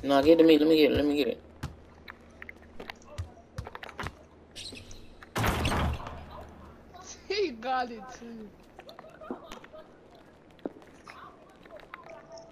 No, get it to me. Let me get it. Let me get it. He got it too.